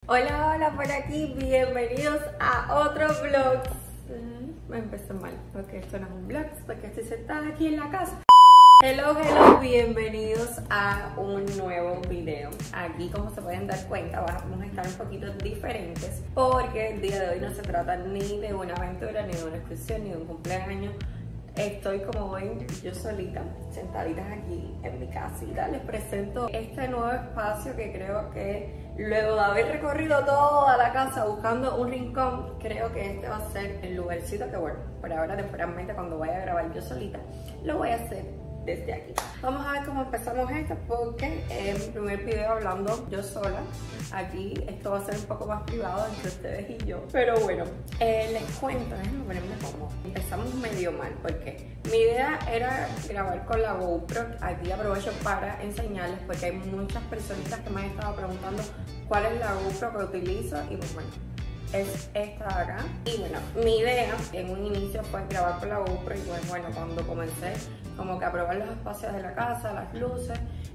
Hola, hola por aquí, bienvenidos a otro vlog. Me empecé mal, porque esto no es un vlog, porque estoy sentada aquí en la casa. Hello, bienvenidos a un nuevo video. Aquí, como se pueden dar cuenta, vamos a estar un poquito diferentes, porque el día de hoy no se trata ni de una aventura, ni de una excursión, ni de un cumpleaños. Estoy, como ven, yo solita, sentaditas aquí en mi casita. Les presento este nuevo espacio que creo que luego de haber recorrido toda la casa buscando un rincón, creo que este va a ser el lugarcito que, bueno, por ahora temporalmente cuando vaya a grabar yo solita, lo voy a hacer desde aquí. Vamos a ver cómo empezamos esto, porque es mi primer video hablando yo sola. Aquí esto va a ser un poco más privado entre ustedes y yo, pero bueno, les cuento, déjenme ponerme cómodo. Empezamos medio mal, porque mi idea era grabar con la GoPro. Aquí aprovecho para enseñarles, porque hay muchas personitas que me han estado preguntando cuál es la GoPro que utilizo, y pues bueno, es esta de acá. Y bueno, mi idea en un inicio fue grabar con la GoPro, y pues bueno, cuando comencé como que a probar los espacios de la casa, las luces,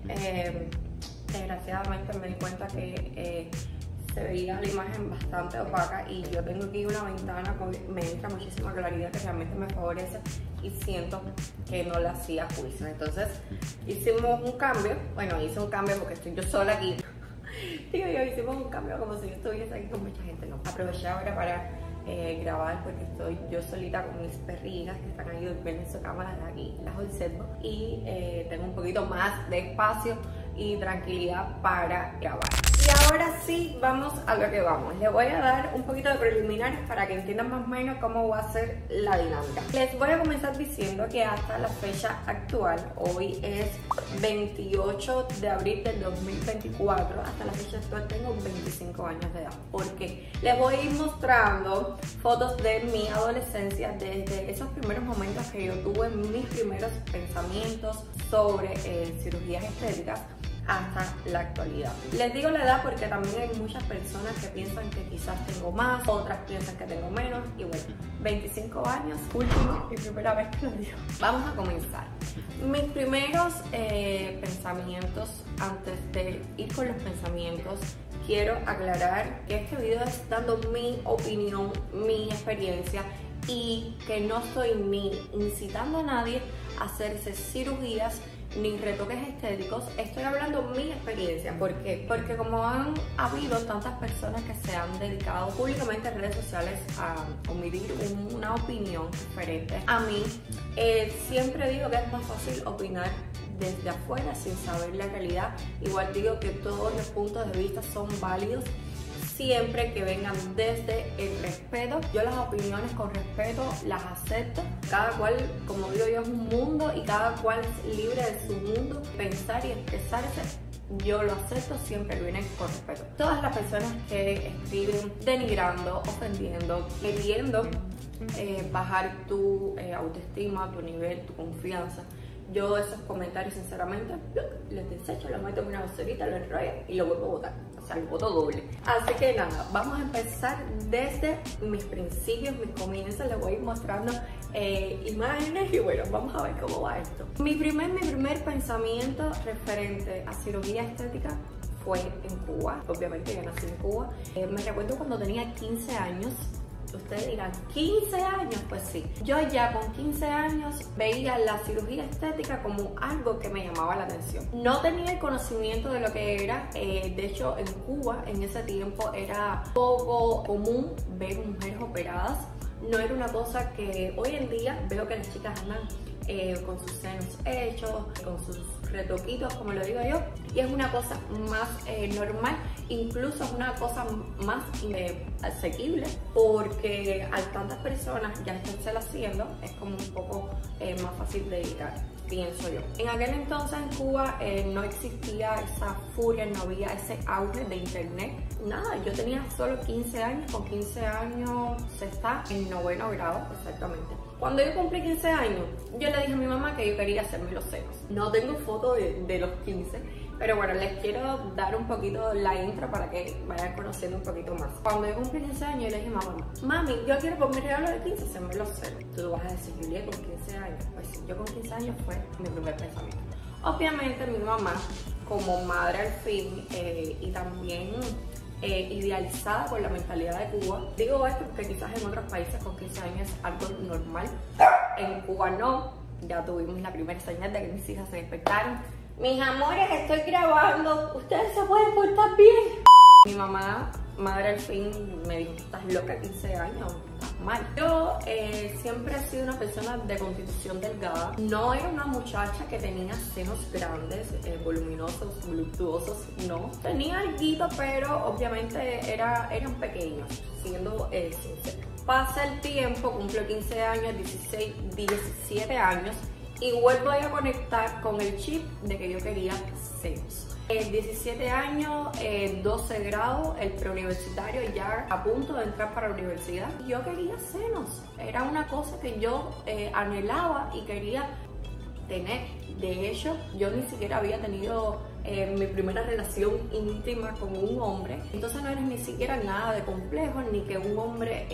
desgraciadamente me di cuenta que se veía la imagen bastante opaca, y yo tengo aquí una ventana con me entra muchísima claridad que realmente me favorece, y siento que no la hacía juicio. Entonces hicimos un cambio, bueno, hice un cambio porque estoy yo sola aquí. Digo yo, hicimos un cambio como si yo estuviese aquí con mucha gente, no. Aproveché ahora para grabar, porque estoy yo solita con mis perritas que están ahí durmiendo en su cámara, de aquí las observo, y tengo un poquito más de espacio y tranquilidad para grabar. Y ahora sí, vamos a lo que vamos. Les voy a dar un poquito de preliminares para que entiendan más o menos cómo va a ser la dinámica. Les voy a comenzar diciendo que hasta la fecha actual, hoy es 28 de abril del 2024, hasta la fecha actual tengo 25 años de edad. Porque les voy a ir mostrando fotos de mi adolescencia, desde esos primeros momentos que yo tuve mis primeros pensamientos sobre cirugías estéticas hasta la actualidad. Les digo la edad porque también hay muchas personas que piensan que quizás tengo más, otras piensan que tengo menos, y bueno, 25 años, último y primera vez que lo digo. Vamos a comenzar. Mis primeros pensamientos, antes de ir con los pensamientos, quiero aclarar que este video es dando mi opinión, mi experiencia, y que no estoy ni incitando a nadie a hacerse cirugías ni retoques estéticos. Estoy hablando mi experiencia. ¿Por qué? Porque como han habido tantas personas que se han dedicado públicamente en redes sociales a emitir una opinión diferente a mí, siempre digo que es más fácil opinar desde afuera sin saber la realidad. Igual digo que todos los puntos de vista son válidos, siempre que vengan desde el respeto. Yo las opiniones con respeto las acepto. Cada cual, como digo yo, es un mundo, y cada cual es libre de su mundo, pensar y expresarse. Yo lo acepto siempre que vienen con respeto. Todas las personas que escriben denigrando, ofendiendo, queriendo bajar tu autoestima, tu nivel, tu confianza, yo esos comentarios sinceramente les desecho, los meto en una bolserita, los enrollo y lo vuelvo a botar. O sea, lo boto doble. Así que nada, vamos a empezar desde mis principios, mis comienzos. Les voy a ir mostrando imágenes, y bueno, vamos a ver cómo va esto. Mi primer pensamiento referente a cirugía estética fue en Cuba. Obviamente yo nací en Cuba. Me recuerdo cuando tenía 15 años. Ustedes dirán, ¿15 años? Pues sí. Yo ya con 15 años veía la cirugía estética como algo que me llamaba la atención. No tenía el conocimiento de lo que era. De hecho, en Cuba en ese tiempo era poco común ver mujeres operadas. No era una cosa que hoy en día veo que las chicas andan con sus senos hechos, con sus retoquitos, como lo digo yo, y es una cosa más normal, incluso es una cosa más asequible, porque a tantas personas ya están haciendo, es como un poco más fácil de dedicar, pienso yo. En aquel entonces en Cuba no existía esa furia, no había ese auge de internet, nada. Yo tenía solo 15 años, con 15 años se está en 9º grado exactamente. Cuando yo cumplí 15 años, yo le dije a mi mamá que yo quería hacerme los senos. No tengo foto de los 15, pero bueno, les quiero dar un poquito la intro para que vayan conociendo un poquito más. Cuando yo cumplí 15 años, yo le dije a mamá, mami, yo quiero por mi regalo de 15 hacerme los senos. Tú vas a decir, Julia, con 15 años. Pues sí, yo con 15 años fue mi primer pensamiento. Obviamente mi mamá, como madre al fin, y también idealizada con la mentalidad de Cuba. Digo esto porque quizás en otros países con 15 años es algo normal. En Cuba no. Ya tuvimos la primera señal de que mis hijas se despertaron. Mis amores, estoy grabando. Ustedes se pueden portar bien. Mi mamá, madre al fin, me dijo: estás loca, 15 años, estás mal. Yo siempre he sido una persona de constitución delgada. No era una muchacha que tenía senos grandes, voluminosos, voluptuosos, no. Tenía alguito, pero obviamente eran pequeños, siendo sincera. Pasa el tiempo, cumplo 15 años, 16, 17 años y vuelvo a conectar con el chip de que yo quería senos. 17 años, 12 grados, el preuniversitario, ya a punto de entrar para la universidad. Yo quería senos, era una cosa que yo anhelaba y quería tener. De hecho, yo ni siquiera había tenido mi primera relación íntima con un hombre, entonces no era ni siquiera nada de complejo, ni que un hombre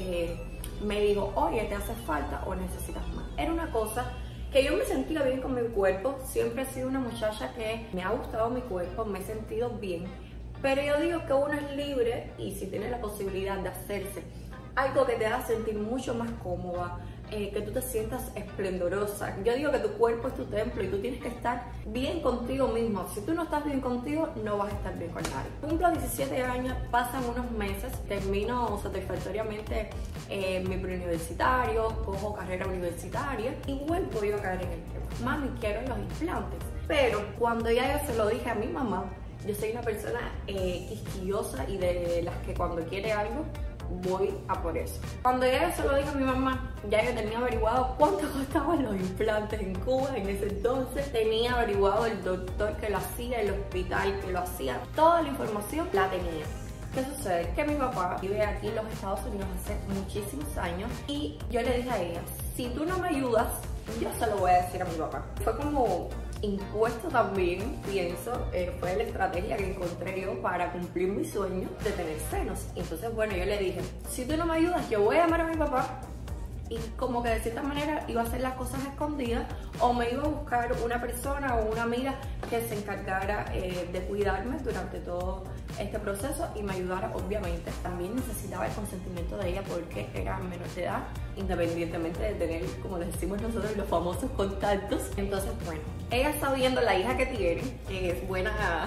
me dijo: oye, te hace falta o necesitas más. Era una cosa que yo me sentía bien con mi cuerpo. Siempre he sido una muchacha que me ha gustado mi cuerpo, me he sentido bien, pero yo digo que uno es libre y si tiene la posibilidad de hacerse algo que te haga sentir mucho más cómoda, que tú te sientas esplendorosa. Yo digo que tu cuerpo es tu templo y tú tienes que estar bien contigo mismo. Si tú no estás bien contigo, no vas a estar bien con nadie. Cumplo 17 años, pasan unos meses, termino satisfactoriamente mi preuniversitario, cojo carrera universitaria y vuelvo yo a caer en el tema. Mami, quiero los implantes. Pero cuando ya yo se lo dije a mi mamá, yo soy una persona quisquillosa y de las que cuando quiere algo, voy a por eso. Cuando ya yo se lo dije a mi mamá, ya yo tenía averiguado cuánto costaban los implantes en Cuba en ese entonces. Tenía averiguado el doctor que lo hacía, el hospital que lo hacía. Toda la información la tenía. ¿Qué sucede? Que mi papá vive aquí en los Estados Unidos hace muchísimos años y yo le dije a ella: si tú no me ayudas, yo se lo voy a decir a mi papá. Fue como impuesto también, pienso, fue la estrategia que encontré yo para cumplir mi sueño de tener senos. Entonces, bueno, yo le dije: si tú no me ayudas, yo voy a llamar a mi papá y como que de cierta manera iba a hacer las cosas escondidas, o me iba a buscar una persona o una amiga que se encargara de cuidarme durante todo este proceso y me ayudara. Obviamente también necesitaba el consentimiento de ella porque era menor de edad, independientemente de tener, como les decimos nosotros, los famosos contactos. Entonces, bueno, ella sabiendo la hija que tiene, que es buena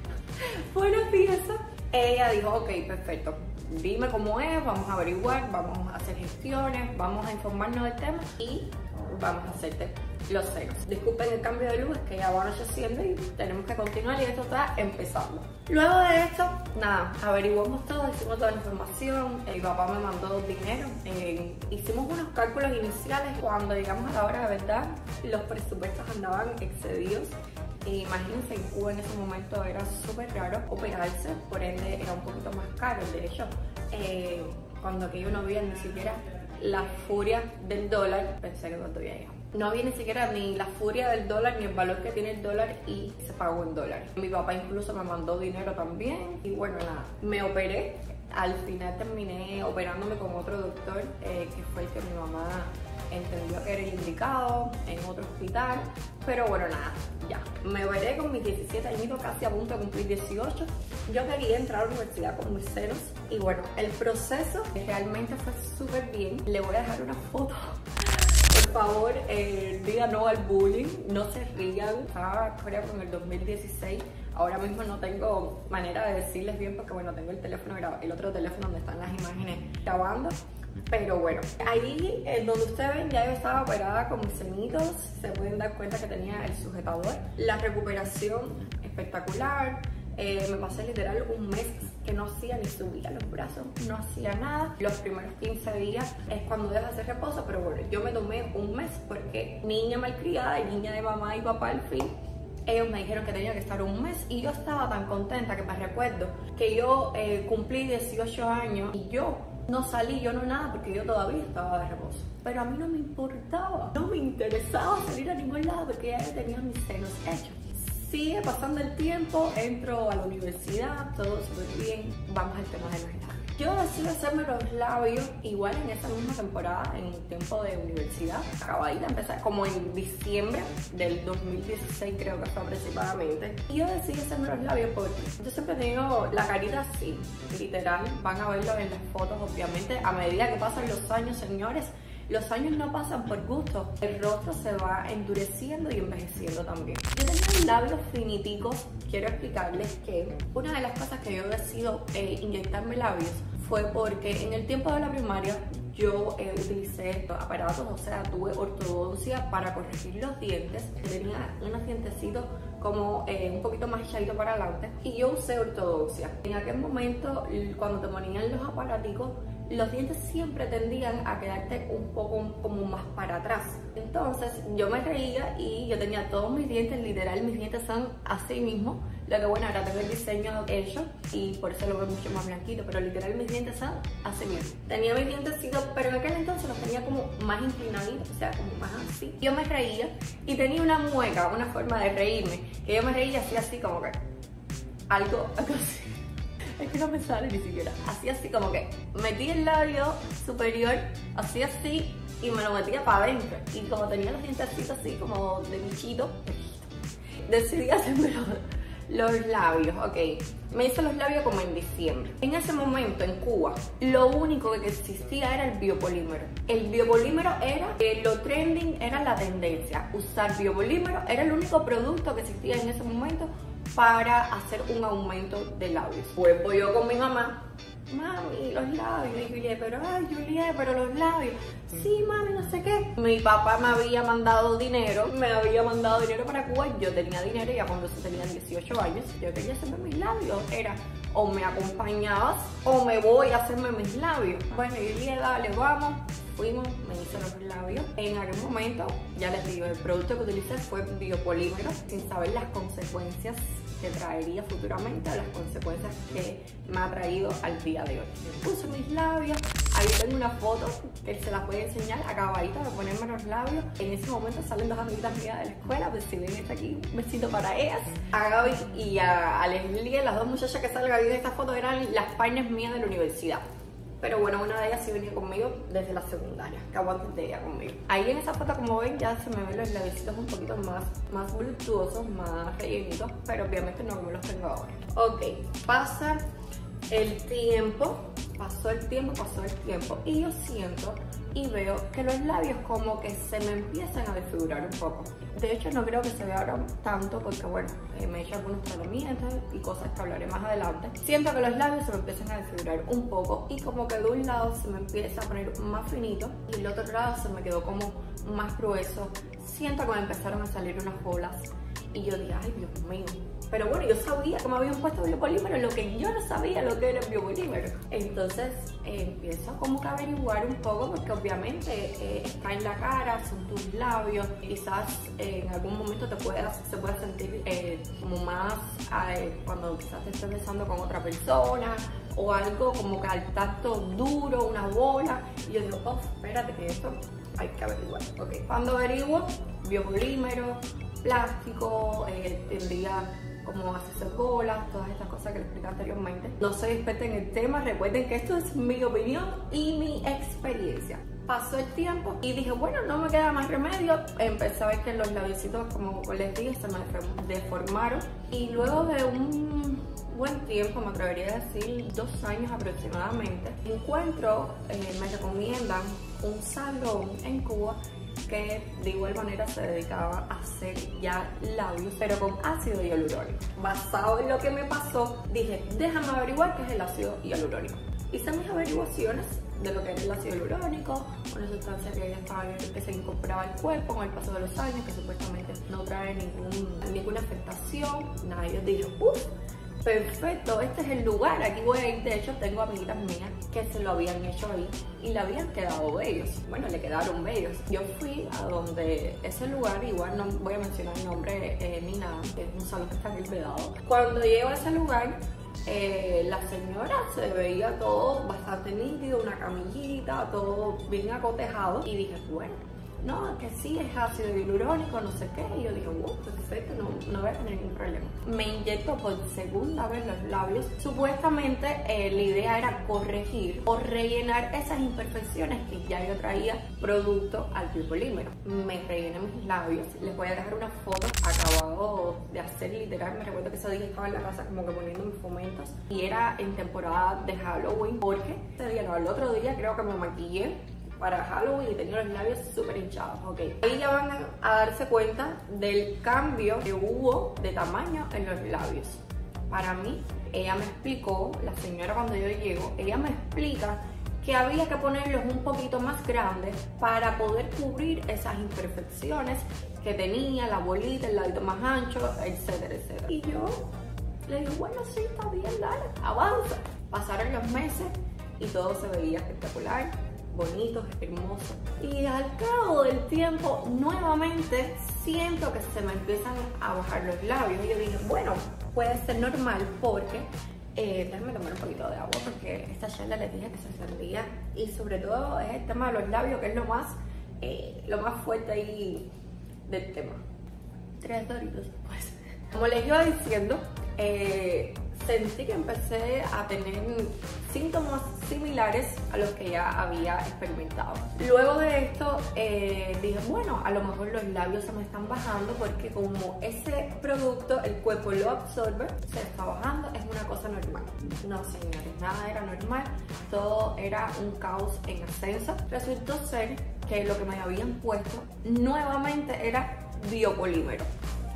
pieza, ella dijo: ok, perfecto, dime cómo es, vamos a averiguar, vamos a hacer gestiones, vamos a informarnos del tema y vamos a hacerte los senos. Disculpen el cambio de luz, es que ya van anocheciendo y tenemos que continuar y esto está empezando. Luego de esto, nada, averiguamos todo, hicimos toda la información, mi papá me mandó dinero, hicimos unos cálculos iniciales. Cuando llegamos a la hora de verdad, los presupuestos andaban excedidos. Imagínense, en Cuba en ese momento era súper raro operarse, por ende era un poquito más caro. De hecho, cuando aquello no había ni siquiera la furia del dólar, pensé que cuando había llegado, no había ni siquiera ni la furia del dólar ni el valor que tiene el dólar y se pagó en dólares. Mi papá incluso me mandó dinero también y bueno, nada, me operé. Al final terminé operándome con otro doctor que fue el que mi mamá entendió que era el indicado, en otro hospital, pero bueno, nada, ya. Me operé con mis 17 añitos, casi a punto de cumplir 18. Yo quería entrar a la universidad con mis senos y bueno, el proceso realmente fue súper bien. Le voy a dejar una foto. Por favor, digan no al bullying, no se rían. Estaba, creo, en el 2016. Ahora mismo no tengo manera de decirles bien porque bueno, tengo el otro teléfono donde están las imágenes grabando. Pero bueno, ahí donde ustedes ven ya yo estaba operada con mis senitos. Se pueden dar cuenta que tenía el sujetador. La recuperación espectacular. Me pasé literal un mes que no hacía ni subía los brazos, no hacía nada. Los primeros 15 días es cuando deja hacer reposo, pero bueno, yo me tomé un mes porque niña malcriada y niña de mamá y papá al fin, ellos me dijeron que tenía que estar un mes y yo estaba tan contenta que me recuerdo que yo cumplí 18 años y yo no salí, yo no nada, porque yo todavía estaba de reposo. Pero a mí no me importaba, no me interesaba salir a ningún lado porque ya tenía mis senos hechos. Sigue pasando el tiempo, entro a la universidad, todo súper bien, vamos al tema de los exámenes. Yo decidí hacerme los labios igual en esa misma temporada, en el tiempo de universidad. Acabadita, empecé como en diciembre del 2016 creo que fue aproximadamente. Y yo decidí hacerme los labios porque yo siempre he tenido la carita así, literal. Van a verlo en las fotos, obviamente. A medida que pasan los años, señores, los años no pasan por gusto. El rostro se va endureciendo y envejeciendo también. Yo tenía labios finiticos. Quiero explicarles que una de las cosas que yo decido inyectarme labios fue porque en el tiempo de la primaria yo utilicé aparatos, o sea, tuve ortodoncia para corregir los dientes. Tenía unos dientecitos como un poquito más echadito para adelante y yo usé ortodoncia. En aquel momento, cuando te ponían los aparaticos, los dientes siempre tendían a quedarte un poco como más para atrás. Entonces yo me reía y yo tenía todos mis dientes, literal, mis dientes son así mismo. Lo que bueno, ahora tengo el diseño hecho y por eso lo veo mucho más blanquito, pero literal mis dientes son así mismo. Tenía mis dientecitos, pero en aquel entonces los tenía como más inclinaditos, o sea, como más así. Yo me reía y tenía una mueca, una forma de reírme, que yo me reía así como que algo así. Es que no me sale ni siquiera. Así como que metí el labio superior, así y me lo metía para adentro. Y como tenía los dientecitos así como de bichito, decidí hacerme los labios, ok. Me hice los labios como en diciembre. En ese momento en Cuba, lo único que existía era el biopolímero. El biopolímero era, lo trending era la tendencia. Usar biopolímero era el único producto que existía en ese momento para hacer un aumento de labios. Pues voy yo con mi mamá, mami, los labios. Y Juliet, pero ay, Juliet, pero los labios. Sí, mami, no sé qué. Mi papá me había mandado dinero para Cuba. Yo tenía dinero ya cuando yo tenía 18 años. Yo quería hacerme mis labios. Era o me acompañabas o me voy a hacerme mis labios. Bueno, Juliet, dale, vamos. Fuimos, me hice los labios. En aquel momento, ya les digo, el producto que utilicé fue biopolímero, sin saber las consecuencias que traería futuramente o las consecuencias que me ha traído al día de hoy. Me puse mis labios, ahí tengo una foto que se las voy a enseñar acabadita de ponerme los labios. En ese momento salen dos amiguitas mías de la escuela, pues si ven esta aquí, un besito para ellas. A Gaby y a Leslie, las dos muchachas que salen ahí en esta foto eran las partners mías de la universidad. Pero bueno, una de ellas sí venía conmigo desde la secundaria, acabo antes de ella conmigo. Ahí en esa foto, como ven, ya se me ven los labiositos un poquito más voluptuosos, más rellenitos, pero obviamente no como los tengo ahora. Ok, pasa el tiempo, pasó el tiempo y yo siento y veo que los labios como que se me empiezan a desfigurar un poco. De hecho, no creo que se vea ahora tanto porque bueno, me he hecho algunos tratamientos y cosas que hablaré más adelante. Siento que los labios se me empiezan a desfigurar un poco y como que de un lado se me empieza a poner más finito y el otro lado se me quedó como más grueso. Siento que me empezaron a salir unas bolas y yo dije, ay Dios mío. Pero bueno, yo sabía que me habían puesto biopolímero, lo que yo no sabía lo que era el biopolímero. Entonces empiezo como que a averiguar un poco porque obviamente está en la cara, son tus labios. Quizás en algún momento se puede sentir como más cuando quizás te estés besando con otra persona o algo como que al tacto duro, una bola. Y yo digo, oh, espérate que esto hay que averiguar. Ok, cuando averiguo, biopolímero, plástico, tendría como hacerse bolas, todas estas cosas que les expliqué anteriormente. No soy experta en el tema, recuerden que esto es mi opinión y mi experiencia. Pasó el tiempo y dije, bueno, no me queda más remedio. Empecé a ver que los labiositos, como les dije, se me deformaron. Y luego de un buen tiempo, me atrevería a decir 2 años aproximadamente, me recomiendan un salón en Cuba que de igual manera se dedicaba a hacer ya labios, pero con ácido hialurónico. Basado en lo que me pasó, dije, déjame averiguar qué es el ácido hialurónico. Hice mis averiguaciones de lo que era el ácido hialurónico, una sustancia que se incorporaba al cuerpo con el paso de los años, que supuestamente no trae ninguna afectación. Nada, yo dije, perfecto, este es el lugar, aquí voy a ir. De hecho, tengo amiguitas mías que se lo habían hecho ahí y le habían quedado bellos. Bueno, le quedaron bellos. Yo fui a donde ese lugar, igual no voy a mencionar el nombre ni nada, que es un salón que está en el Vedado. Cuando llego a ese lugar, la señora se veía todo bastante nítido, una camillita, todo bien acotejado. Y dije, bueno, no, que sí, es ácido hialurónico, no sé qué. Y yo dije, wow, perfecto, no voy a tener ningún problema. Me inyecto por segunda vez los labios. Supuestamente la idea era corregir o rellenar esas imperfecciones que ya yo traía producto al biopolímero. Me rellené mis labios. Les voy a dejar una foto acabado de hacer literal. Me recuerdo que ese día estaba en la casa como que poniendo mis fomentos. Y era en temporada de Halloween, porque ese día, no, el otro día creo que me maquillé para Halloween y tenía los labios súper hinchados, ok. Ahí ya van a darse cuenta del cambio que hubo de tamaño en los labios. Para mí, ella me explicó, la señora cuando yo llego, ella me explica que había que ponerlos un poquito más grandes para poder cubrir esas imperfecciones que tenía, la bolita, el ladito más ancho, etcétera, etcétera. Y yo le digo, bueno, sí, está bien, dale, avanza. Pasaron los meses y todo se veía espectacular, bonito, hermoso. Y al cabo del tiempo, nuevamente siento que se me empiezan a bajar los labios. Y yo dije, bueno, puede ser normal porque déjenme tomar un poquito de agua porque esta charla les dije que se sentía. Y sobre todo es el tema de los labios, que es lo más fuerte ahí del tema. 3 doritos, pues. Como les iba diciendo, sentí que empecé a tener síntomas similares a los que ya había experimentado. Luego de esto dije, bueno, a lo mejor los labios se me están bajando porque como ese producto, el cuerpo lo absorbe, se está bajando, es una cosa normal. No, señores, nada era normal, todo era un caos en ascenso. Resultó ser que lo que me habían puesto nuevamente era biopolímero.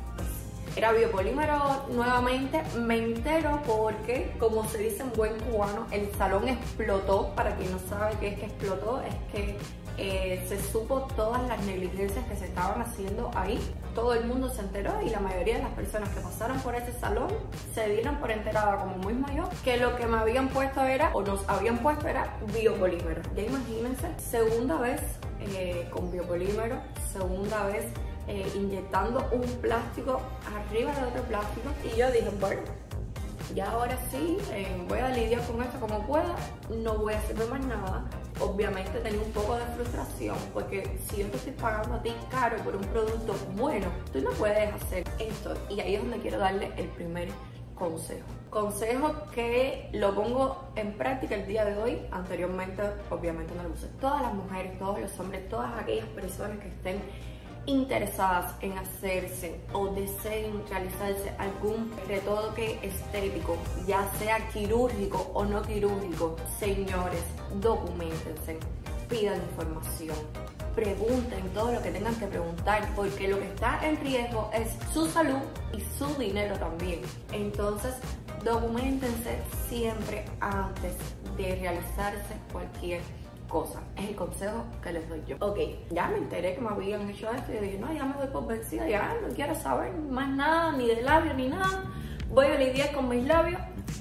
Era biopolímero nuevamente, me entero porque, como se dice en buen cubano, el salón explotó. Para quien no sabe qué es que explotó, es que se supo todas las negligencias que se estaban haciendo ahí. Todo el mundo se enteró y la mayoría de las personas que pasaron por ese salón se dieron por enterada, como muy mayor, que lo que me habían puesto era, o nos habían puesto era biopolímero. Ya imagínense, segunda vez con biopolímero, segunda vez inyectando un plástico arriba de otro plástico. Y yo dije, bueno, ya ahora sí, voy a lidiar con esto como pueda, no voy a hacerme más nada. Obviamente tenía un poco de frustración porque si yo te estoy pagando a ti caro por un producto bueno, tú no puedes hacer esto. Y ahí es donde quiero darle el primer consejo que lo pongo en práctica el día de hoy. Anteriormente obviamente no lo puse. Todas las mujeres, todos los hombres, todas aquellas personas que estén interesadas en hacerse o deseen realizarse algún retoque estético, ya sea quirúrgico o no quirúrgico, señores, documentense, pidan información, pregunten todo lo que tengan que preguntar, porque lo que está en riesgo es su salud y su dinero también. Entonces, documentense siempre antes de realizarse cualquier cosa. Es el consejo que les doy yo. Ok, ya me enteré que me habían hecho esto y dije, no, ya me doy por vencida, ya no quiero saber más nada, ni de labios ni nada. Voy a lidiar con mis labios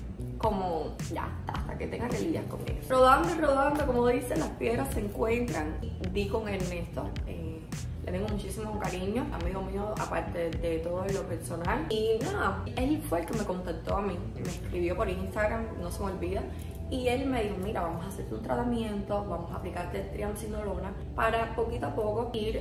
como ya, hasta que tenga que lidiar con ellos. Rodando y rodando, como dicen, las piedras se encuentran. Di con Ernesto, le tengo muchísimo cariño, amigo mío, aparte de todo lo personal. Y nada, él fue el que me contactó a mí, me escribió por Instagram, no se me olvida. Y él me dijo, mira, vamos a hacerte un tratamiento, vamos a aplicarte triamcinolona para poquito a poco ir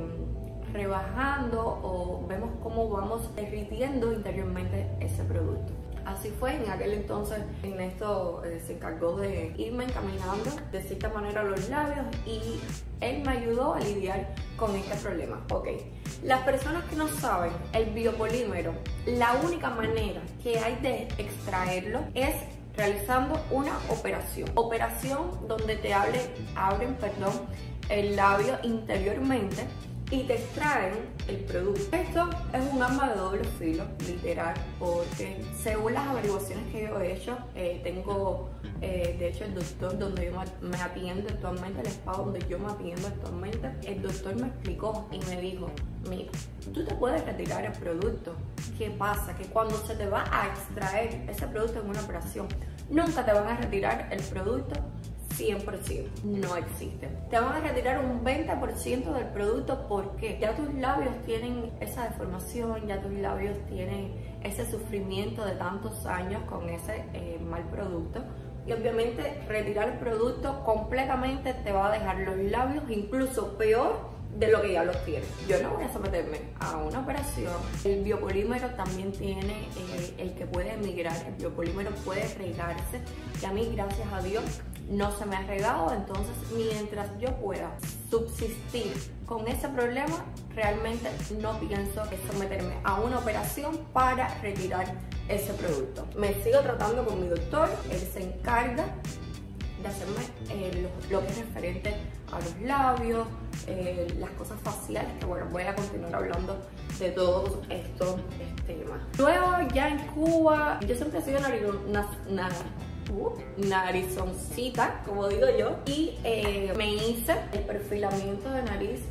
rebajando o vemos cómo vamos derritiendo interiormente ese producto. Así fue, en aquel entonces Ernesto se encargó de irme encaminando de cierta manera los labios y él me ayudó a lidiar con este problema. Ok, las personas que no saben, el biopolímero, la única manera que hay de extraerlo es realizando una operación donde te abren el labio interiormente y te extraen el producto. Esto es un arma de doble filo, literal, porque según las averiguaciones que yo he hecho, tengo de hecho el doctor donde yo me atiendo actualmente, el spa donde yo me atiendo actualmente, el doctor me explicó y me dijo, mira, tú te puedes retirar el producto. ¿Qué pasa? Que cuando se te va a extraer ese producto en una operación, nunca te van a retirar el producto 100%, no existe. Te van a retirar un 20% del producto porque ya tus labios tienen esa deformación, ya tus labios tienen ese sufrimiento de tantos años con ese mal producto. Y obviamente retirar el producto completamente te va a dejar los labios incluso peor de lo que ya los tiene. Yo no voy a someterme a una operación. El biopolímero también tiene el que puede migrar, el biopolímero puede regarse, y a mí, gracias a Dios, no se me ha regado. Entonces, mientras yo pueda subsistir con ese problema, realmente no pienso someterme a una operación para retirar ese producto. Me sigo tratando con mi doctor, él se encarga de hacerme lo que es referente a los labios, las cosas faciales, que bueno, voy a continuar hablando de todos estos temas. Luego, ya en Cuba, yo siempre he sido narizoncita, como digo yo, y me hice el perfilamiento de nariz.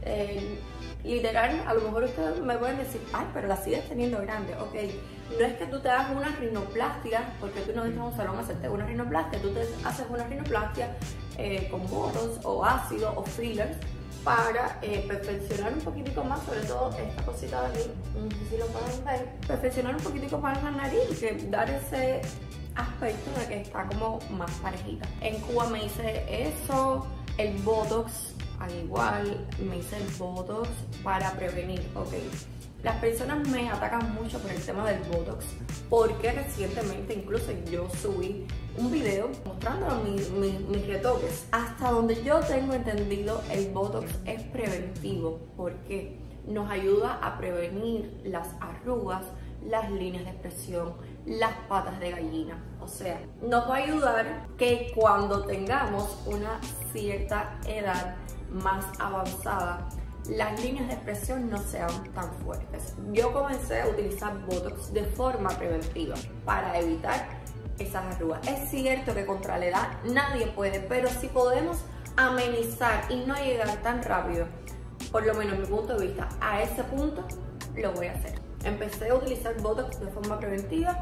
Literal, a lo mejor ustedes me pueden decir, ay, pero la sigues teniendo grande. Ok, no es que tú te hagas una rinoplastia, porque tú no entras a un salón a hacerte una rinoplastia, tú te haces una rinoplastia con botox o ácido o fillers para perfeccionar un poquitico más, sobre todo esta cosita de aquí, no sé si lo pueden ver, perfeccionar un poquitico más la nariz, que dar ese aspecto de que está como más parejita. En Cuba me hice eso, el botox. Al igual me hice el botox para prevenir, ok. Las personas me atacan mucho por el tema del botox, porque recientemente incluso yo subí un video mostrando mis retoques. Hasta donde yo tengo entendido, el botox es preventivo, porque nos ayuda a prevenir las arrugas, las líneas de expresión, las patas de gallina. O sea, nos va a ayudar que cuando tengamos una cierta edad más avanzada, las líneas de expresión no sean tan fuertes. Yo comencé a utilizar botox de forma preventiva para evitar esas arrugas. Es cierto que contra la edad nadie puede, pero si podemos amenizar y no llegar tan rápido, por lo menos en mi punto de vista, a ese punto, lo voy a hacer. Empecé a utilizar botox de forma preventiva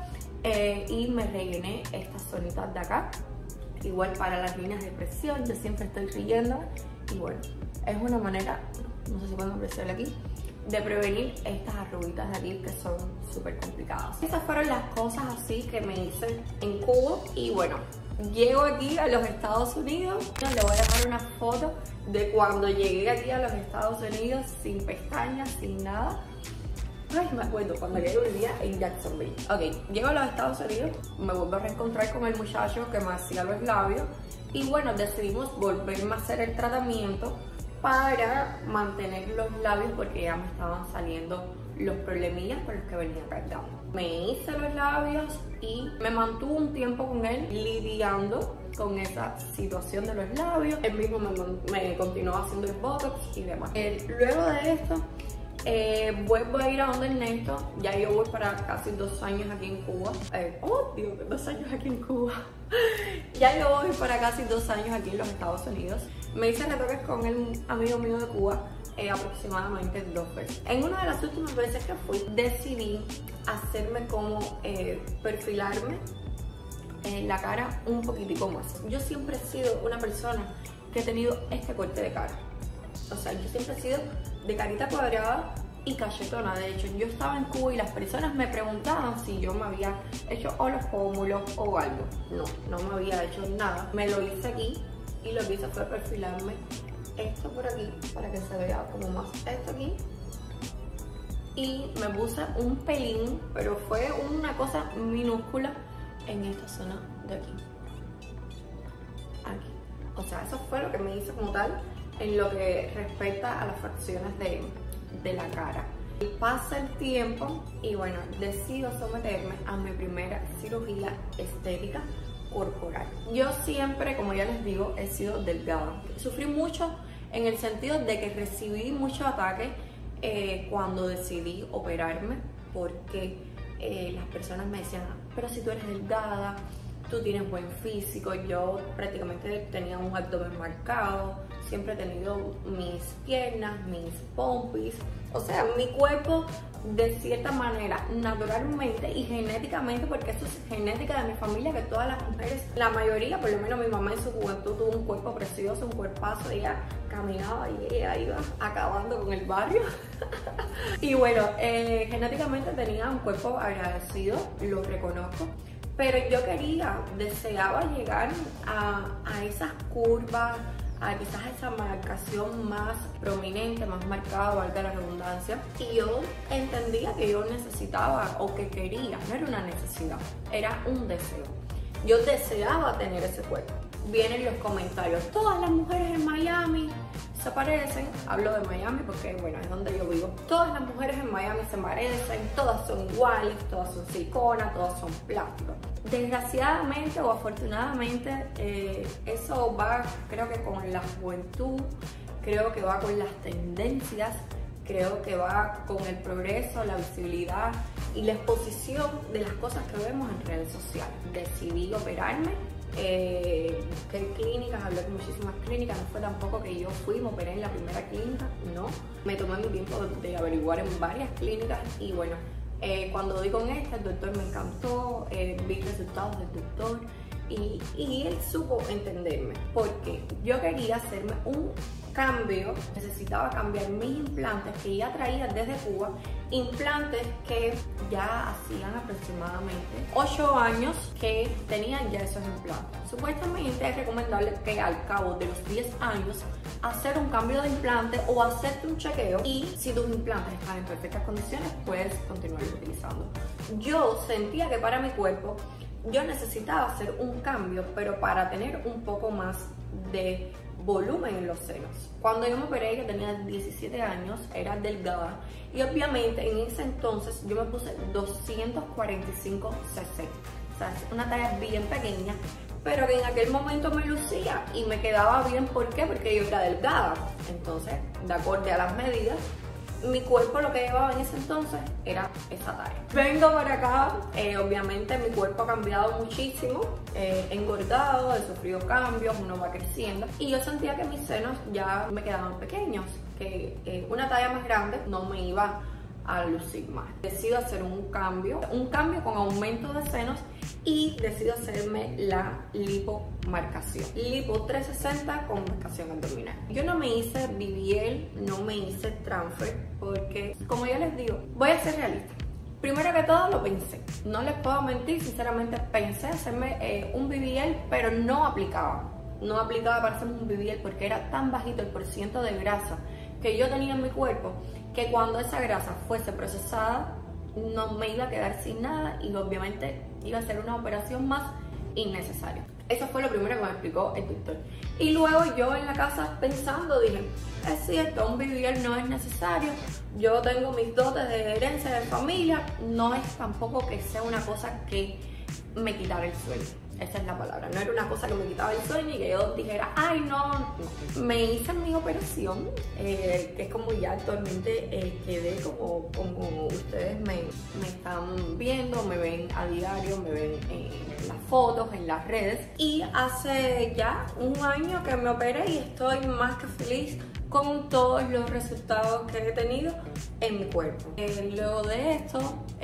y me rellené estas zonitas de acá. Igual para las líneas de expresión, yo siempre estoy riendo. Y bueno, es una manera, no sé si pueden apreciarlo aquí, de prevenir estas arruguitas de aquí que son súper complicadas. Esas fueron las cosas así que me hice en Cuba. Y bueno, llego aquí a los Estados Unidos. Le voy a dejar una foto de cuando llegué aquí a los Estados Unidos sin pestañas, sin nada. Ay, me acuerdo cuando yo vivía en Jacksonville. Ok, llego a los Estados Unidos, me vuelvo a reencontrar con el muchacho que me hacía los labios. Y bueno, decidimos volverme a hacer el tratamiento para mantener los labios, porque ya me estaban saliendo los problemillas por los que venía cargando. Me hice los labios y me mantuve un tiempo con él lidiando con esa situación de los labios. Él mismo me continuó haciendo el botox y demás. Luego de esto, vuelvo a ir a donde Ernesto. Ya yo voy para casi 2 años aquí en Cuba. Digo que 2 años aquí en Cuba. Ya yo voy para casi 2 años aquí en los Estados Unidos. Me hice retoques con el amigo mío de Cuba aproximadamente 2 veces. En una de las últimas veces que fui, decidí hacerme como perfilarme la cara un poquitico más. Yo siempre he sido una persona que he tenido este corte de cara. O sea, yo siempre he sido de carita cuadrada y cachetona. De hecho, yo estaba en Cuba y las personas me preguntaban si yo me había hecho o los pómulos o algo. No me había hecho nada. Me lo hice aquí y lo que hice fue perfilarme esto por aquí para que se vea como más esto aquí. Y me puse un pelín, pero fue una cosa minúscula en esta zona de aquí. Aquí. O sea, eso fue lo que me hice como tal en lo que respecta a las facciones de la cara. Pasa el tiempo y bueno, decido someterme a mi primera cirugía estética corporal. Yo siempre, como ya les digo, he sido delgada. Sufrí mucho en el sentido de que recibí mucho ataque cuando decidí operarme, porque las personas me decían, pero si tú eres delgada, tú tienes buen físico. Yo prácticamente tenía un abdomen marcado, siempre he tenido mis piernas, mis pompis, o sea, mi cuerpo de cierta manera, naturalmente y genéticamente, porque eso es genética de mi familia, que todas las mujeres, la mayoría, por lo menos mi mamá en su juventud tuvo un cuerpo precioso, un cuerpazo, ella caminaba y ella iba acabando con el barrio. Y bueno, genéticamente tenía un cuerpo agradecido, lo reconozco. Pero yo deseaba llegar a esas curvas, a quizás esa marcación más prominente, más marcada, valga la redundancia. Y yo entendía que yo necesitaba o que quería, no era una necesidad, era un deseo. Yo deseaba tener ese cuerpo. Vienen los comentarios, todas las mujeres en Miami se parecen, hablo de Miami porque bueno, es donde yo vivo, todas las mujeres en Miami se parecen, todas son iguales, todas son siliconas, todas son plásticos. Desgraciadamente o afortunadamente eso va, creo que con la juventud, creo que va con las tendencias, creo que va con el progreso, la visibilidad y la exposición de las cosas que vemos en redes sociales. Decidí operarme. Busqué clínicas, hablé con muchísimas clínicas, no fue tampoco que yo fui, me operé en la primera clínica, no. Me tomé mi tiempo de averiguar en varias clínicas y bueno, cuando di con esta, el doctor me encantó, vi resultados del doctor y él supo entenderme, porque yo quería hacerme un cambio, necesitaba cambiar mis implantes que ya traía desde Cuba, implantes que ya hacían aproximadamente 8 años que tenían ya esos implantes. Supuestamente es recomendable que al cabo de los 10 años hacer un cambio de implante o hacerte un chequeo y si tus implantes están en perfectas condiciones puedes continuar utilizando. Yo sentía que para mi cuerpo yo necesitaba hacer un cambio, pero para tener un poco más de volumen en los senos. Cuando yo me operé, yo tenía 17 años, era delgada y obviamente en ese entonces yo me puse 245 cc, o sea, es una talla bien pequeña, pero que en aquel momento me lucía y me quedaba bien. ¿Por qué? Porque yo era delgada. Entonces, de acuerdo a las medidas, mi cuerpo lo que llevaba en ese entonces era esa talla. Vengo para acá, obviamente mi cuerpo ha cambiado muchísimo, he engordado, he sufrido cambios, uno va creciendo y yo sentía que mis senos ya me quedaban pequeños, que una talla más grande no me iba a lucir más. Decido hacer un cambio con aumento de senos y decido hacerme la lipomarcación. Lipo 360 con marcación abdominal. Yo no me hice BBL, no me hice transfer porque, como yo les digo, voy a ser realista. Primero que todo lo pensé, no les puedo mentir, sinceramente pensé hacerme un BBL, pero no aplicaba para hacerme un BBL porque era tan bajito el porciento de grasa que yo tenía en mi cuerpo que cuando esa grasa fuese procesada no me iba a quedar sin nada y obviamente iba a ser una operación más innecesaria. Eso fue lo primero que me explicó el doctor. Y luego yo en la casa pensando dije, es cierto, un BBL no es necesario, yo tengo mis dotes de herencia de familia, no es tampoco que sea una cosa que me quitara el sueño. Esa es la palabra, no era una cosa que me quitaba el sueño y que yo dijera, ay no. Me hice mi operación, que es como ya actualmente quedé como ustedes me están viendo, me ven a diario, me ven en las fotos, en las redes. Y hace ya un año que me operé y estoy más que feliz con todos los resultados que he tenido en mi cuerpo. Luego de esto,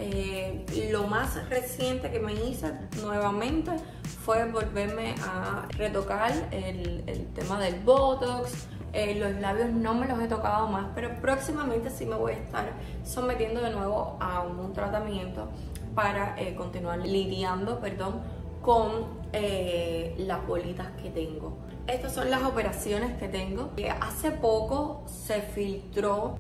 lo más reciente que me hice nuevamente fue volverme a retocar el tema del Botox. Los labios no me los he tocado más, pero próximamente sí me voy a estar sometiendo de nuevo a un tratamiento para continuar lidiando, con las bolitas que tengo. Estas son las operaciones que tengo. Hace poco se filtró,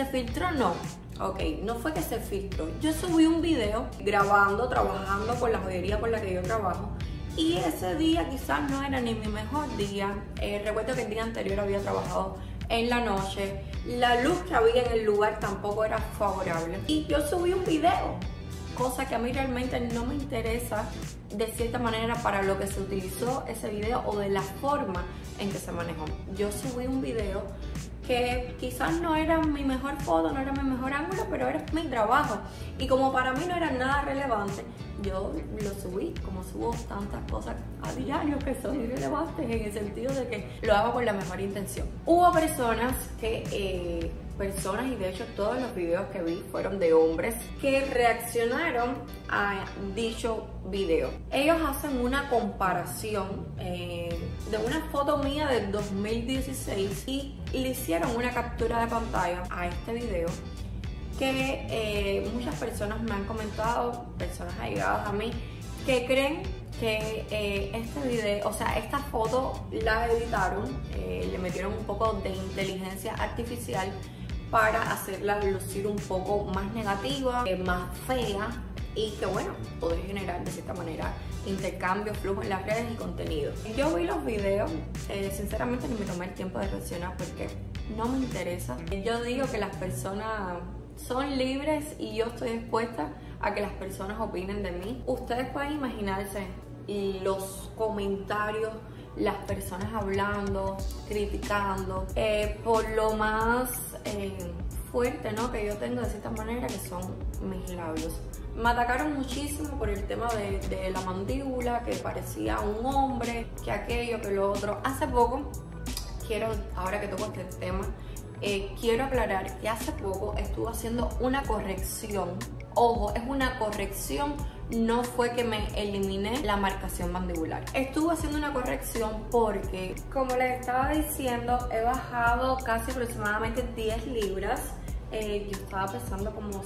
no fue que se filtró. Yo subí un video grabando, trabajando con la joyería con la que yo trabajo. Y ese día quizás no era ni mi mejor día. Recuerdo que el día anterior había trabajado en la noche. La luz que había en el lugar tampoco era favorable. Y yo subí un video, cosa que a mí realmente no me interesa de cierta manera para lo que se utilizó ese video o de la forma en que se manejó. Yo subí un video que quizás no era mi mejor foto, no era mi mejor ángulo, pero era mi trabajo. Y como para mí no era nada relevante, yo lo subí, como subo tantas cosas a diario que son irrelevantes en el sentido de que lo hago con la mejor intención. Hubo personas y de hecho todos los videos que vi fueron de hombres que reaccionaron a dicho video. Ellos hacen una comparación de una foto mía del 2016 y le hicieron una captura de pantalla a este video que muchas personas me han comentado, personas allegadas a mí, que creen que este video, o sea, esta foto la editaron, le metieron un poco de inteligencia artificial para hacerla lucir un poco más negativa, más fea, y que bueno, poder generar de cierta manera intercambio, flujo en las redes y contenido. Yo vi los videos, sinceramente ni me tomé el tiempo de reaccionar porque no me interesa. Yo digo que las personas son libres y yo estoy dispuesta a que las personas opinen de mí. Ustedes pueden imaginarse los comentarios, las personas hablando, criticando, por lo más fuerte, ¿no?, que yo tengo de cierta manera, que son mis labios. Me atacaron muchísimo por el tema de la mandíbula, que parecía un hombre, que aquello, que lo otro. Hace poco, ahora que toco este tema, quiero aclarar que hace poco estuve haciendo una corrección. Ojo, es una corrección, no fue que me eliminé la marcación mandibular. Estuve haciendo una corrección porque, como les estaba diciendo, he bajado casi aproximadamente 10 libras. Yo estaba pesando como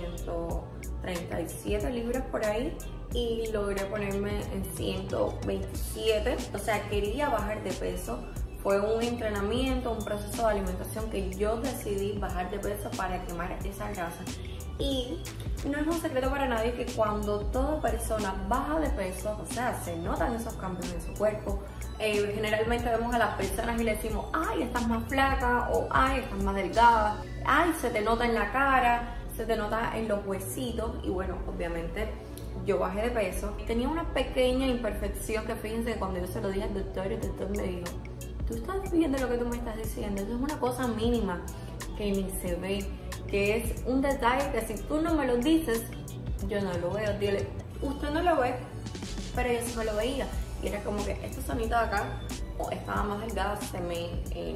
137 libras por ahí y logré ponerme en 127. O sea, quería bajar de peso. Fue un entrenamiento, un proceso de alimentación que yo decidí bajar de peso para quemar esa grasa. Y no es un secreto para nadie que cuando toda persona baja de peso, o sea, se notan esos cambios en su cuerpo. Generalmente vemos a las personas y le decimos, ay, estás más flaca, o ay, estás más delgada, ay, se te nota en la cara, se te nota en los huesitos. Y bueno, obviamente yo bajé de peso. Tenía una pequeña imperfección que, fíjense, cuando yo se lo dije al doctor, el doctor me dijo, tú estás viendo lo que tú me estás diciendo, eso es una cosa mínima que ni se ve, que es un detalle que si tú no me lo dices, yo no lo veo. Dile, usted no lo ve, pero yo sí me lo veía. Y era como que esta zonita de acá estaba más delgada, se me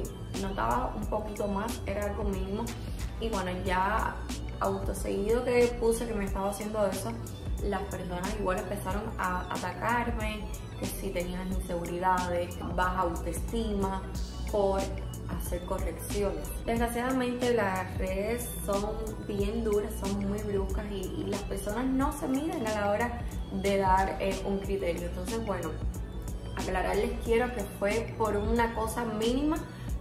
notaba un poquito más, era algo mínimo. Y bueno, ya autoseguido que puse que me estaba haciendo eso, las personas igual empezaron a atacarme, que si tenían inseguridades, baja autoestima, por hacer correcciones. Desgraciadamente las redes son bien duras, son muy bruscas y las personas no se miden a la hora de dar un criterio. Entonces, bueno, aclararles quiero que fue por una cosa mínima,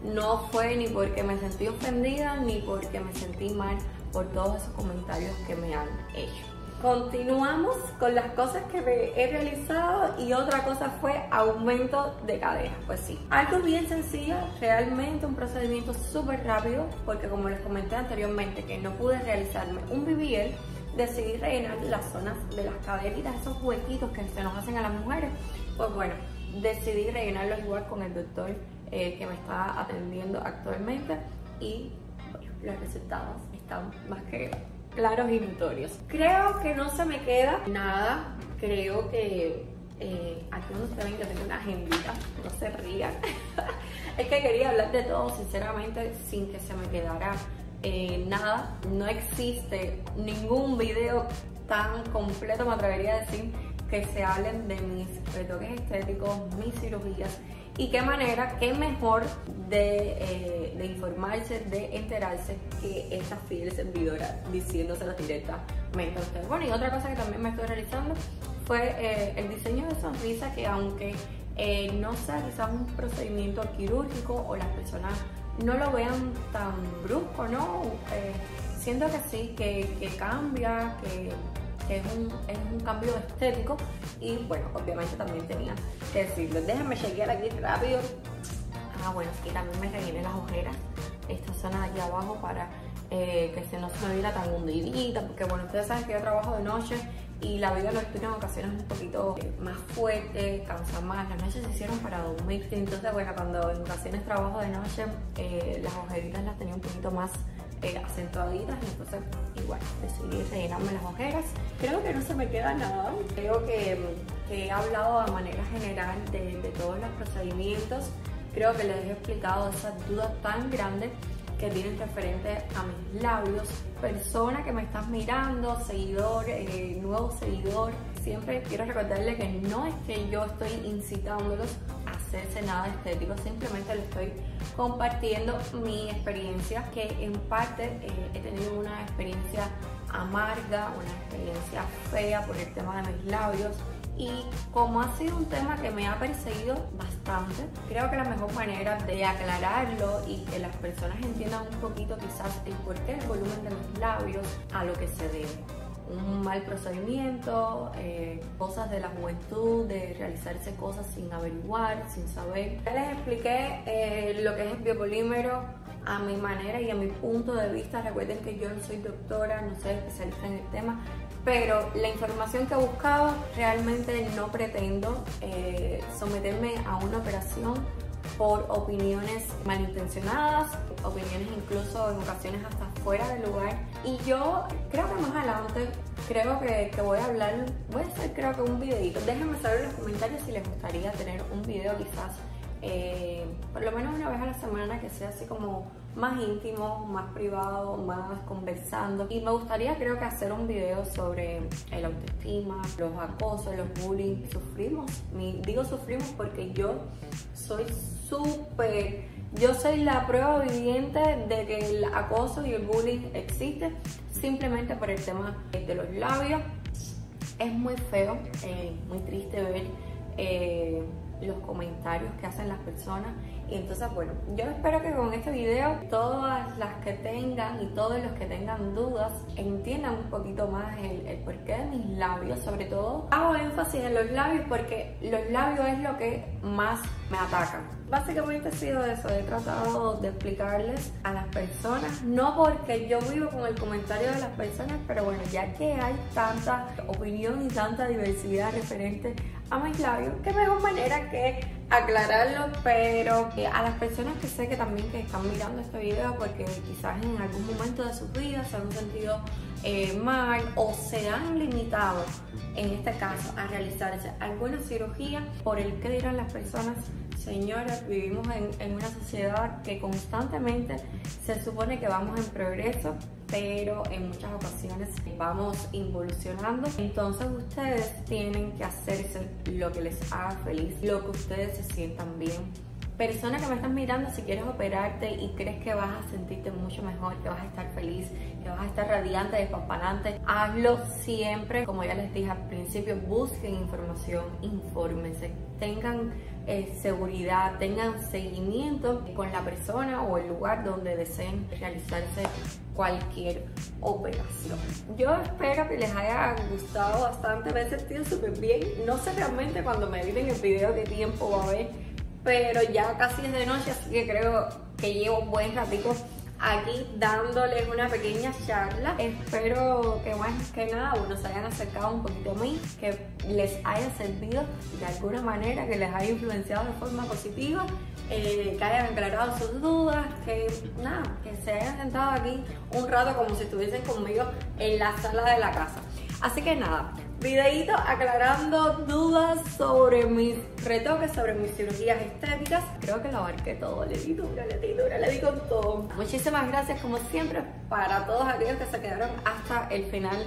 no fue ni porque me sentí ofendida ni porque me sentí mal por todos esos comentarios que me han hecho. Continuamos con las cosas que me he realizado y otra cosa fue aumento de cadera. Pues sí, algo bien sencillo, realmente un procedimiento súper rápido, porque como les comenté anteriormente que no pude realizarme un BBL, decidí rellenar las zonas de las caderitas, esos huequitos que se nos hacen a las mujeres. Pues bueno, decidí rellenarlos igual con el doctor que me está atendiendo actualmente y bueno, los resultados están más que claros y notorios. Creo que no se me queda nada. Creo que aquí donde ustedes ven, yo tengo una agendita, no se rían. Es que quería hablar de todo sinceramente sin que se me quedara nada. No existe ningún video tan completo, me atrevería a decir, que se hablen de mis retoques estéticos, mis cirugías. Y qué manera, qué mejor de informarse, de enterarse, que esta fiel servidora diciéndoselas directamente a ustedes. Bueno, y otra cosa que también me estoy realizando fue el diseño de sonrisa, que aunque no sea quizás un procedimiento quirúrgico o las personas no lo vean tan brusco, ¿no? Siento que sí, que cambia, que es un cambio estético. Y bueno, obviamente también tenía que decirlo. Déjenme chequear aquí rápido. Bueno, y también me rellené las ojeras, esta zona de aquí abajo, para que no se me viera tan hundidita, porque bueno, ustedes saben que yo trabajo de noche y la vida nocturna en ocasiones es un poquito más fuerte, cansa más. Las noches se hicieron para dormir, entonces bueno, cuando en ocasiones trabajo de noche, las ojeritas las tenía un poquito más acentuaditas, y entonces igual decidí rellenarme las ojeras. Creo que no se me queda nada. Creo que he hablado de manera general de todos los procedimientos. Creo que les he explicado esas dudas tan grandes que tienen referente a mis labios. Persona que me estás mirando, seguidor, nuevo seguidor, siempre quiero recordarles que no es que yo estoy incitándolos a hacerse nada estético, simplemente les estoy compartiendo mi experiencia, que en parte he tenido una experiencia amarga, una experiencia fea por el tema de mis labios. Y como ha sido un tema que me ha perseguido bastante, creo que la mejor manera de aclararlo y que las personas entiendan un poquito quizás el porqué del volumen de los labios, a lo que se debe. Un mal procedimiento, cosas de la juventud, de realizarse cosas sin averiguar, sin saber. Ya les expliqué lo que es el biopolímero a mi manera y a mi punto de vista. Recuerden que yo no soy doctora, no soy especialista en el tema, pero la información que he buscado, realmente no pretendo someterme a una operación por opiniones malintencionadas, opiniones incluso en ocasiones hasta fuera de lugar. Y yo creo que más adelante, creo que voy a hacer creo que un videito. Déjenme saber en los comentarios si les gustaría tener un video quizás por lo menos una vez a la semana, que sea así como más íntimo, más privado, más conversando. Y me gustaría, creo que hacer un video sobre el autoestima, los acosos, los bullying. Digo sufrimos porque yo soy la prueba viviente de que el acoso y el bullying existe, simplemente por el tema de los labios. Es muy feo, muy triste ver los comentarios que hacen las personas. Y entonces, bueno, yo espero que con este video todas las que tengan y todos los que tengan dudas entiendan un poquito más el porqué de mis labios. Sobre todo hago énfasis en los labios porque los labios es lo que más me atacan. Básicamente ha sido eso, he tratado de explicarles a las personas, no porque yo vivo con el comentario de las personas, pero bueno, ya que hay tanta opinión y tanta diversidad referente a mis labios, qué mejor manera que aclararlo. Pero a las personas que sé que también que están mirando este video porque quizás en algún momento de sus vidas se han sentido mal o se han limitado, en este caso, a realizarse alguna cirugía por el que dirán las personas. Señoras, vivimos en una sociedad que constantemente se supone que vamos en progreso, pero en muchas ocasiones vamos involucionando. Entonces ustedes tienen que hacerse lo que les haga feliz, lo que ustedes se sientan bien. Persona que me estás mirando, si quieres operarte y crees que vas a sentirte mucho mejor, que vas a estar feliz, que vas a estar radiante, despampanante, hazlo siempre. Como ya les dije al principio, busquen información, infórmense, tengan seguridad, tengan seguimiento con la persona o el lugar donde deseen realizarse cualquier operación. Yo espero que les haya gustado bastante, me he sentido súper bien. No sé realmente cuando me editen el video qué tiempo va a haber, pero ya casi es de noche, así que creo que llevo un buen ratito aquí dándoles una pequeña charla. Espero que más que nada, bueno, se hayan acercado un poquito a mí, que les haya servido de alguna manera, que les haya influenciado de forma positiva, que hayan aclarado sus dudas, que nada, que se hayan sentado aquí un rato como si estuviesen conmigo en la sala de la casa. Así que nada, videíto aclarando dudas sobre mis retoques, sobre mis cirugías estéticas. Creo que lo abarqué todo, le di dura, le di con todo. Muchísimas gracias como siempre para todos aquellos que se quedaron hasta el final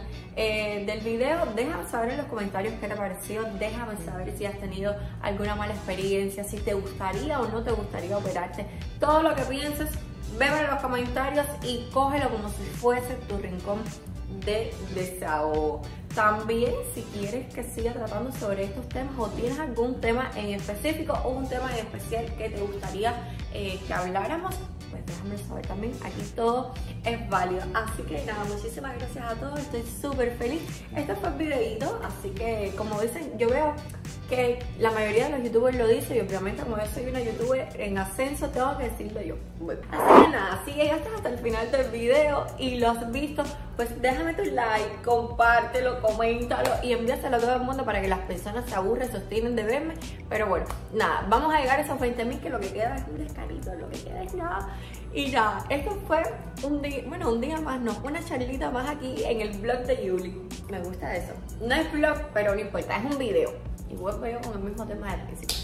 del video. Déjame saber en los comentarios qué te pareció, déjame saber si has tenido alguna mala experiencia, si te gustaría o no te gustaría operarte. Todo lo que pienses, veme en los comentarios y cógelo como si fuese tu rincón de desahogo. También, si quieres que siga tratando sobre estos temas o tienes algún tema en específico o un tema en especial que te gustaría que habláramos, pues déjame saber también. Aquí todo es válido. Así que nada, muchísimas gracias a todos, estoy súper feliz. Este fue el videito, así que como dicen, yo veo que la mayoría de los youtubers lo dicen y obviamente como yo soy una youtuber en ascenso tengo que decirlo yo. Bueno, así que nada, si llegaste hasta el final del video y lo has visto, pues déjame tu like, compártelo, coméntalo y envíaselo a todo el mundo para que las personas se aburren, se obstinen de verme. Pero bueno, nada, vamos a llegar a esos 20.000, que lo que queda es un descarito, lo que queda es nada. Y nada, esto fue un día más, no, una charlita más aquí en el vlog de Yuli. Me gusta eso. No es vlog, pero no importa, es un video. Y vuelvo yo con el mismo tema del principio.